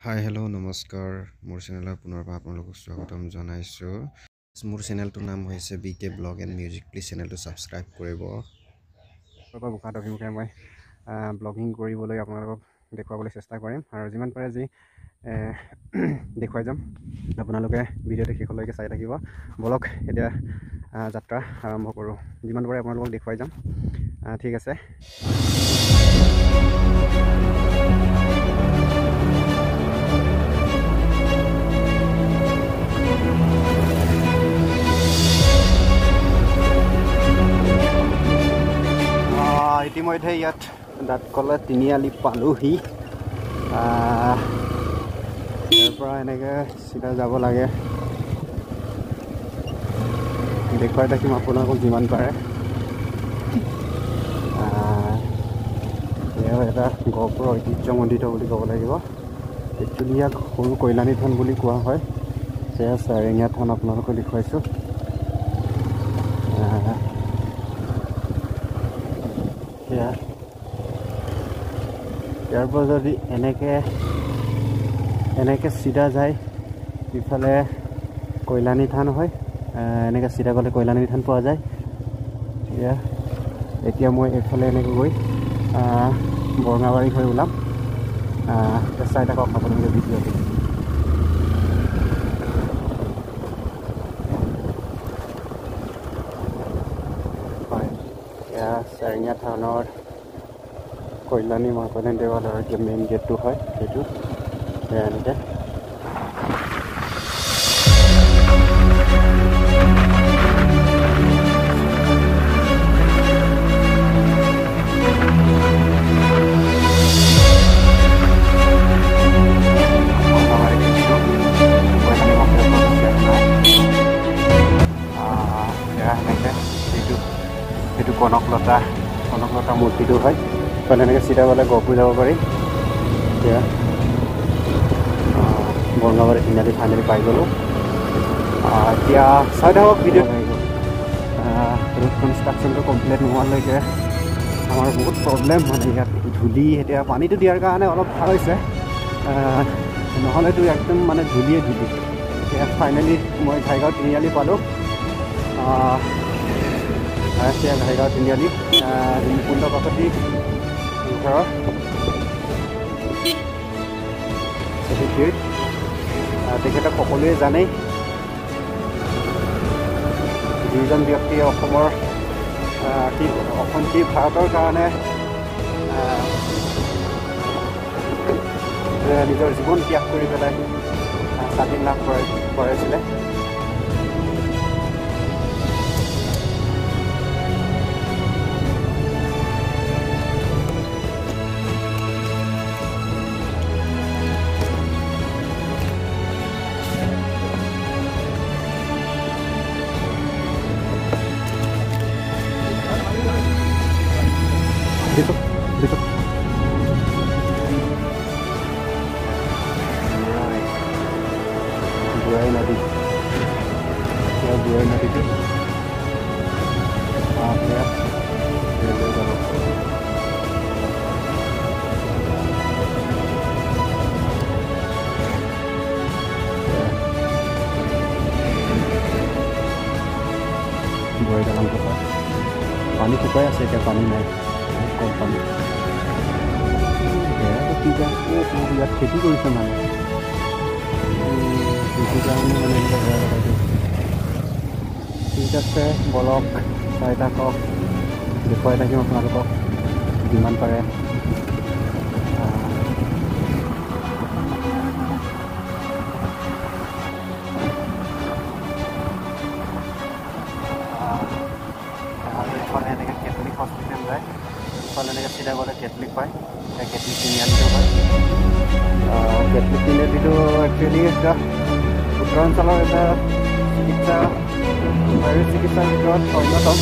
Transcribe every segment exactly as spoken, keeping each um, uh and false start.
Hi hello' নমস্কাৰ মোৰ চেনেলত পুনৰবাৰ আপোনালোকক স্বাগতম জনাইছো মোৰ চেনেলটোৰ নাম হৈছে BK blog and music please চেনেলটো সাবস্ক্ৰাইব কৰিব ৰবা বুকাত অভিমুখে মই ব্লগিং কৰিবলৈ আপোনালোকক দেখুৱাবলৈ চেষ্টা কৰিম আৰু যিমান পাৰে যি দেখুৱাই যাম আপোনালোকে ভিডিঅ'টো শেষলৈকে চাই থাকিব বলক এতিয়া যাত্ৰা আৰম্ভ কৰোঁ যিমান পাৰে আপোনালোকক দেখুৱাই যাম ঠিক আছে ইতিমধ্যে ইয়াত দাঁতকলা তিনিআলি পালোহি ইয়াৰ পৰা এনেকৈ চিধা যাব লাগে দেখুৱাই থাকিম আপোনালোকক যিমান পাৰে এয়া এটা গহপুৰ ঐতিহ্যমণ্ডিত বুলি ক'ব লাগিব একচুৱেলি ইয়াক সৰু কল্যাণী থান বুলি কোৱা হয় সেয়া চাৰেঙীয়া থান আপোনালোকক দেখুৱাইছোঁ ইয়াৰ পৰা যদি এনেকৈ এনেকৈ চিধা যায় ইফালে কল্যাণী থান হয় এনেকৈ চিধা গ'লে কল্যাণী থান পোৱা যায় এয়া এতিয়া মই এইফালে এনেকৈ গৈ বৰঙাবাৰী হৈ ওলাম চাই থাকক আপোনালোকে ভিডিঅ'টো হয় এয়া চাৰেঙীয়া থানৰ কল্যাণী মা কল্যাণী দেৱালয়ৰ যে মেইন গেটটো হয় সেইটো সেয়া এনেকৈ সেইটো কনকলতা কনকলতা মূৰ্তিটো হয় মানে এনেকৈ চিধা গ'লে গহপুৰ যাব পাৰি এতিয়া বৰঙাবাৰী তিনিআলি ফাইনেলি পাই গ'লোঁ এতিয়া চাই থাকক ভিডিঅ' ৰোড কনষ্ট্ৰাকশ্যনটো কমপ্লিট নোহোৱালৈকে আমাৰ বহুত প্ৰব্লেম মানে ইয়াত ধূলি এতিয়া পানীটো দিয়াৰ কাৰণে অলপ ভাল হৈছে নহ'লেতো একদম মানে ধূলিয়ে ধূলি এতিয়া ফাইনেলি মই ঘাইগাঁও তিনিআলি পালোঁ সেয়া ঘাইগাঁও তিনিআলি মুকুন্দ কাকতি ঘৰৰ তেখেতক সকলোৱে জানেই যিজন ব্যক্তিয়ে অসমৰ কি অসম কি ভাৰতৰ কাৰণে নিজৰ জীৱন ত্যাগ কৰি পেলাই স্বাধীন লাভ কৰাইছিলে Dito, dito. Right. Buhay natin. Kaya buhay natin ito. Ah, kaya. Kaya kaya kaya. Buhay ka lang ito pa. Panik ko kaya sa kaya panik na company ya tidak lihat खेती কৰিছে মানে কৃষি কাৰণে মানে ঠিক আছে বলক চাই থাকক দেখুৱাই থাকিম আপোনালোকক যিমান পাৰে এনেকৈ কেথলিক হস্পিটেল যায় ইফালে এনেকৈ চিধা গ'লে কেথলিক পায় কেথলিক তিনিআলিটো হয় কেথলিক তিনিআলিটো একচুৱেলি এটা উত্তৰাঞ্চলৰ এটা চিকিৎসা শাৰীৰিক চিকিৎসাৰ ভিতৰত অন্যতম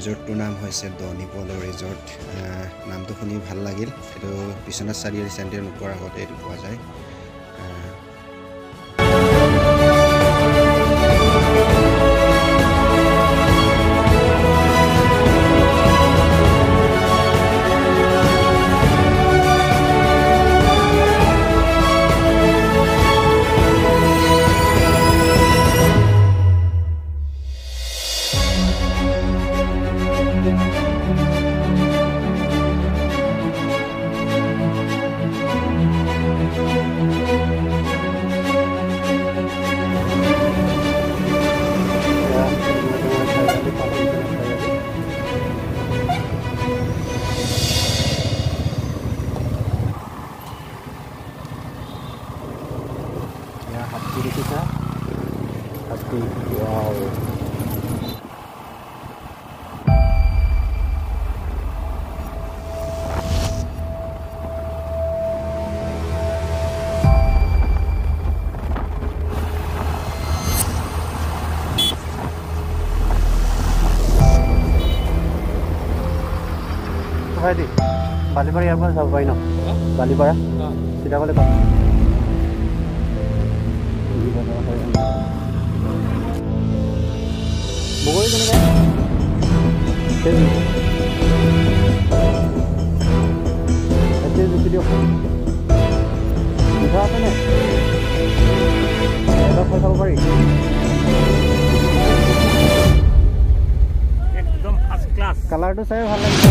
ৰিজৰ্টটোৰ নাম হৈছে ডনি প'ল' ৰিজৰ্ট। নামটো শুনি ভাল লাগিল। এইটো বিশ্বনাথ চাৰিআলি চেণ্টাৰ নোপোৱাৰ আগতে এইটো পোৱা যায়। Happy kita, happy, wow. Hai di, Balipara airport sampai no. Balipara, tidak boleh pak. Bogor itu kan? Jadi, ada video. Bisa apa nih? Ada foto apa ini? एकदम फर्स्ट क्लास कलर तो saya ভাল লাগিছে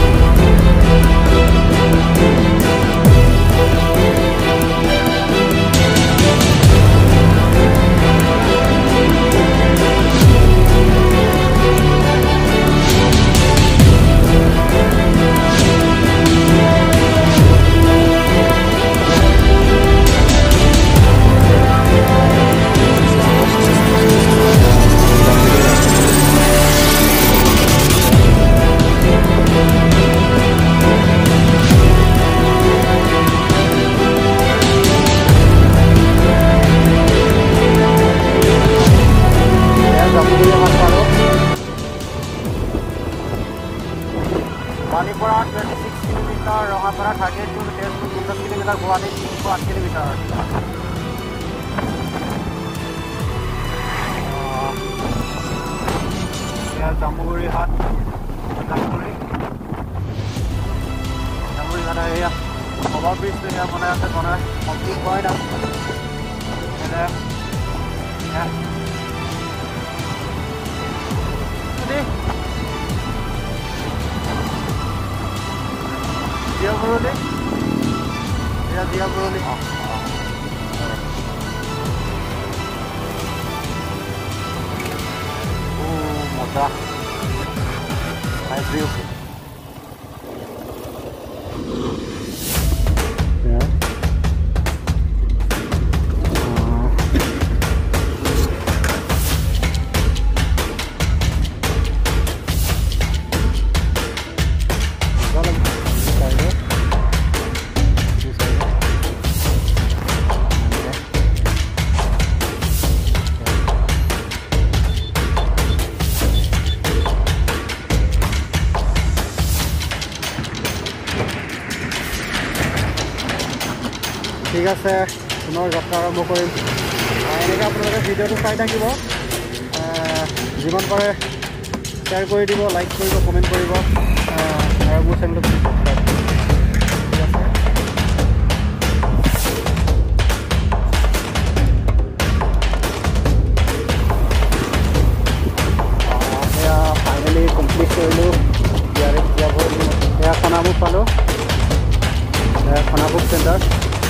Balipara twenty-six kilometer, Rohapara thirty-two kilometer, Guwahati eight kilometer. Ya, Jambuguri Hat, Jambuguri, Jambuguri ada ya. Over bridge tu ya, mana ada mana, komplit point ada. Ada, ya. Ini. Dia boleh, ya dia boleh. Oh, mudah. Nice view. Ya. ঠিক আছে পুনৰ যাত্ৰা আৰম্ভ কৰিম এনেকৈ আপোনালোকে ভিডিঅ'টো চাই থাকিব যিমান পাৰে শ্বেয়াৰ কৰি দিব লাইক কৰিব কমেণ্ট কৰিব আৰু মোৰ চেনেলটো সাবস্ক্ৰাইব এয়া ফাইনেলি কমপ্লিট কৰিলোঁ ইয়াৰে এয়া খনামুখ পালোঁ Khanamukh centre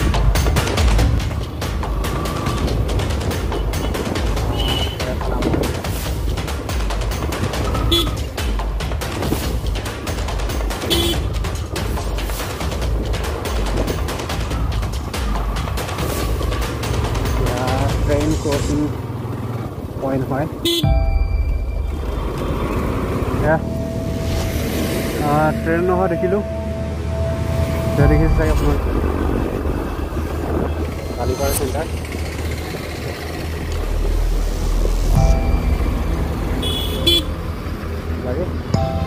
train crossing point হয় ya ট্ৰেইন নহয় দেখিলোঁ দেখিছে চাগে আপোনাৰ বালিপাৰা চেণ্টাৰ লাগে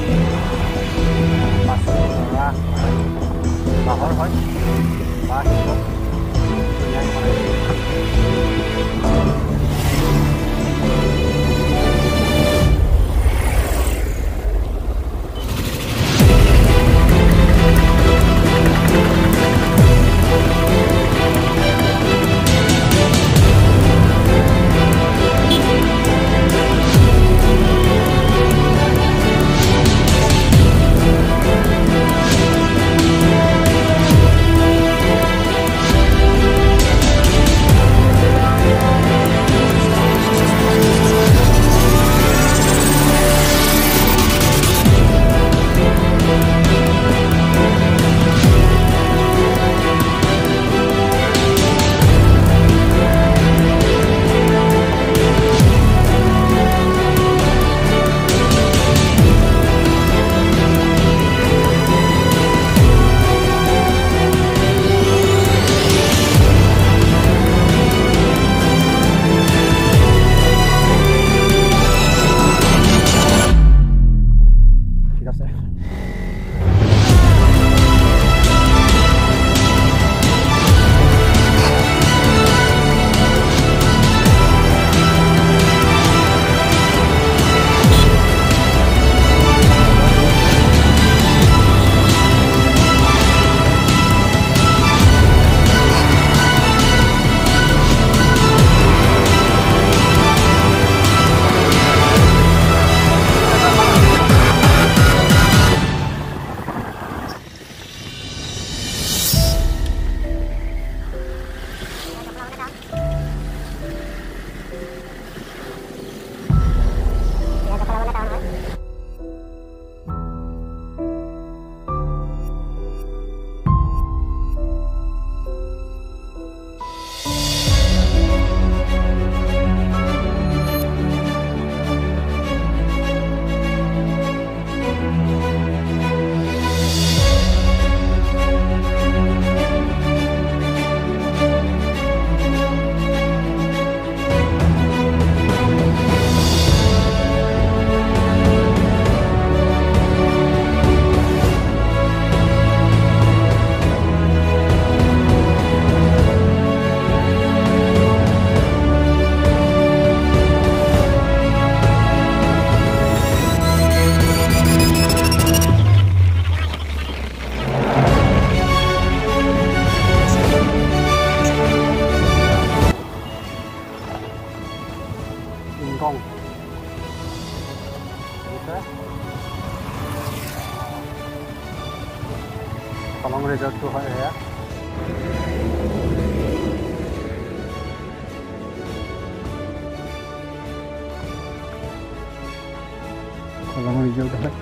বাঁহৰ হয় বাঁহ ধুনীয়াকৈ বনাইছে। Kong. Bisa. Kolong resort tuh ya. Kolong resort tuh.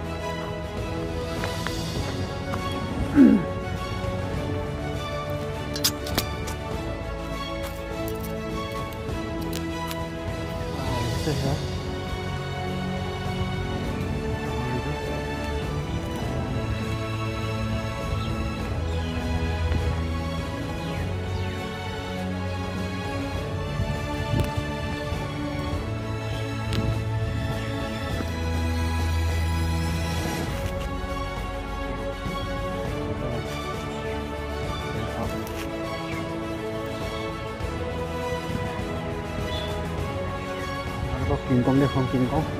Ya. King Kong đây không King Kong.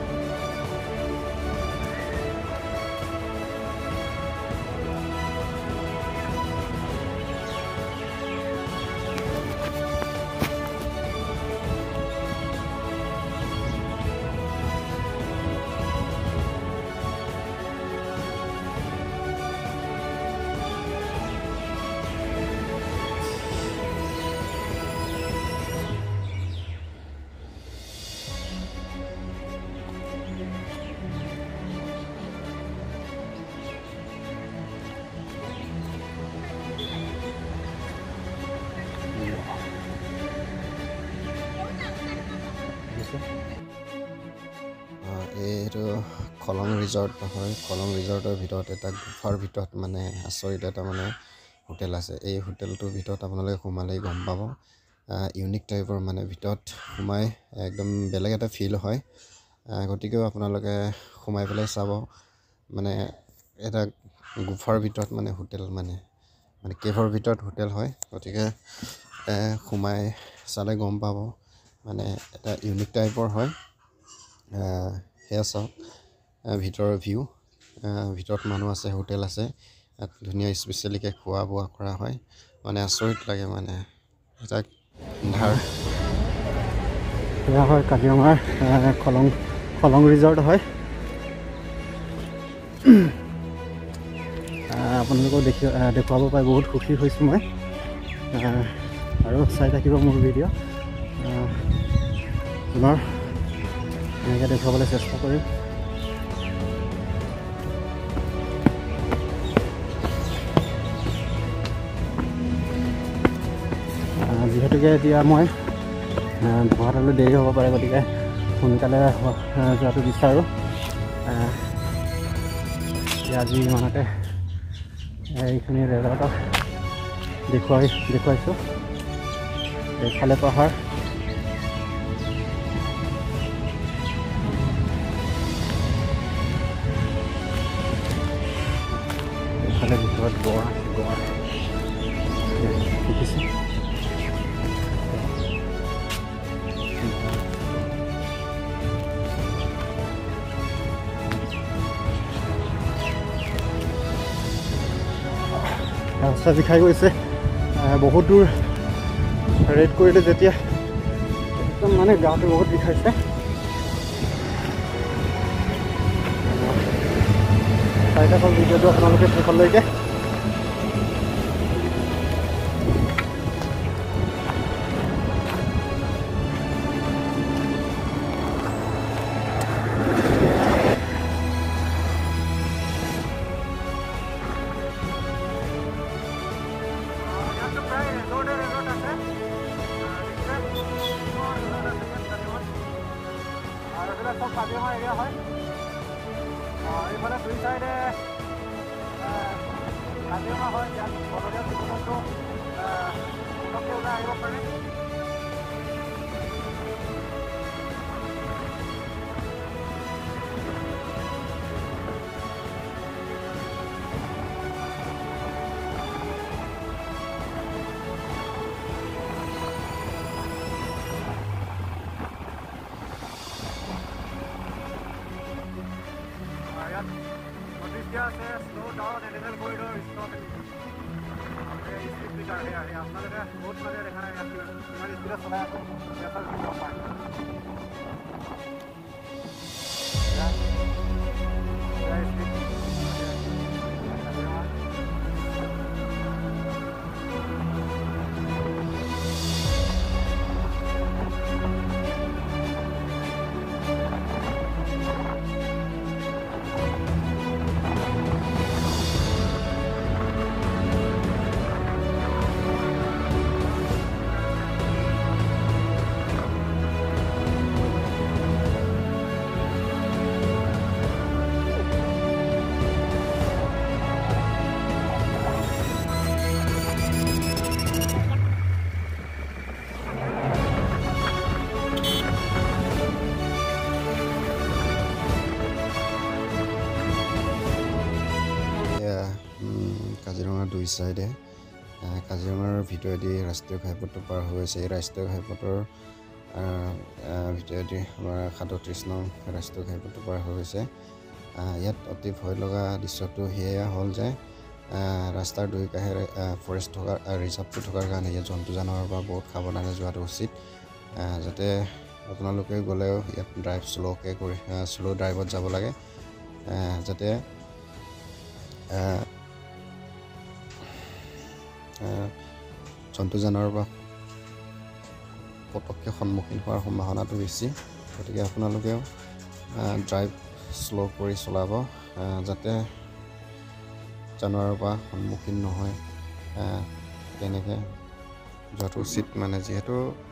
এইটো কলং ৰিজৰ্ট হয়। কলং ৰিজৰ্টৰ ভিতৰত এটা গুফাৰ ভিতৰত মানে আচৰিত এটা মানে হোটেল আছে। এই হোটেলটোৰ ভিতৰত আপোনালোকে সোমালেই গম পাব। ইউনিক টাইপৰ মানে ভিতৰত সোমাই একদম বেলেগ এটা ফিল হয়। গতিকেও আপোনালোকে সোমাই পেলাই চাব। মানে এটা গুফাৰ ভিতৰত মানে হোটেল মানে মানে কেভৰ ভিতৰত হোটেল হয় গতিকে সোমাই চালে গম পাব মানে এটা ইউনিক টাইপৰ হয় সেয়া চাওক ভিতৰৰ ভিউ ভিতৰত মানুহ আছে হোটেল আছে ইয়াত ধুনীয়া স্পেচিয়েলিকৈ খোৱা বোৱা কৰা হয় মানে আচৰিত লাগে মানে এটা ধাৰ এয়া হয় কাজিৰঙাৰ খলং খলং ৰিজৰ্ট হয় আপোনালোকক দেখি দেখুৱাব পাই বহুত সুখী হৈছোঁ মই আৰু চাই থাকিব মোৰ ভিডিঅ' পুনৰ এনেকৈ দেখুৱাবলৈ চেষ্টা কৰিম যিহেতুকে এতিয়া মই গুৱাহাটীলৈ দেৰি হ'ব পাৰে গতিকে সোনকালে যোৱাটো বিচাৰোঁ আজি ইমানতে এইখিনি ৰেজৰ্টক দেখুৱাই দেখুৱাইছোঁ এইফালে পাহাৰ এইফালে ভিতৰত গড় গড় দেখিছে ৰাস্তা বিষাই গৈছে বহুত দূৰ ৰেড কৰিলে যেতিয়া একদম মানে গাটো বহুত বিষাইছে চাই থাকক ভিডিঅ'টো আপোনালোকে শেষলৈকে সব কাজিৰঙা এৰিয়া হয় এইফালে দুই চাইডে কাজিৰঙা হয় ইয়াত বনৰীয়া জীৱ জন্তু পটককৈ ওলাই আহিব পাৰে slow down animal corridor stop speed car है आपल्याला बहुत मजा देखा है यार हमारी स्पीड चला है ऐसा भी हो पाए या या स्पीड কাজিৰঙাৰ দুই চাইডে কাজিৰঙাৰ ভিতৰেদি ৰাষ্ট্ৰীয় ঘাইপথটো পাৰ হৈ আছে এই ৰাষ্ট্ৰীয় ঘাইপথৰ ভিতৰেদি আমাৰ সাতত্ৰিছ নং ৰাষ্ট্ৰীয় ঘাইপথটো পাৰ হৈ গৈছে ইয়াত অতি ভয় লগা দৃশ্যটো সেয়া হ'ল যে ৰাস্তাৰ দুই কাষে ফৰেষ্ট থকা ৰিজাৰ্ভটো থকাৰ কাৰণে ইয়াত জন্তু জানোৱাৰৰ পৰা বহুত সাৱধানে যোৱাটো উচিত যাতে আপোনালোকে গ'লেও ইয়াত ড্ৰাইভ শ্ল'কৈ কৰি শ্ল' ড্ৰাইভত যাব লাগে যাতে জন্তু জানোৱাৰৰ পৰা পটককৈ সন্মুখীন হোৱাৰ সম্ভাৱনাটো বেছি গতিকে আপোনালোকেও ড্ৰাইভ শ্ল' কৰি চলাব যাতে জানোৱাৰৰ পৰা সন্মুখীন নহয় তেনেকৈ যোৱাটো উচিত মানে যিহেতু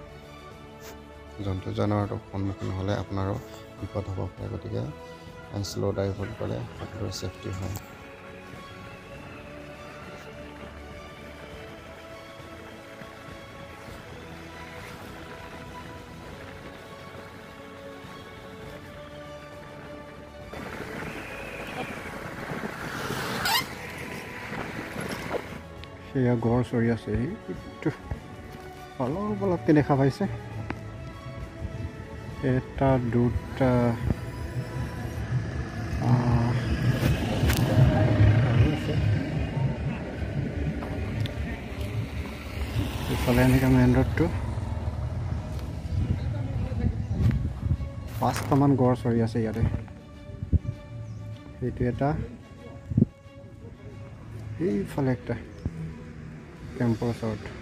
জন্তু জানোৱাৰটো সন্মুখীন হ'লে আপোনাৰো বিপদ হ'ব পাৰে গতিকে শ্ল' ড্ৰাইভত গ'লে সকলোৰে ছেফটি হয় সেয়া গড় চৰি আছে সেইটো অলপ অলপকৈ দেখা পাইছে এটা দুটা ইফালে এনেকৈ মেইন ৰোডটো পাঁচটামান গড় চৰি আছে ইয়াতে সেইটো এটা এইফালে একটা কেম্পৰ ওচৰত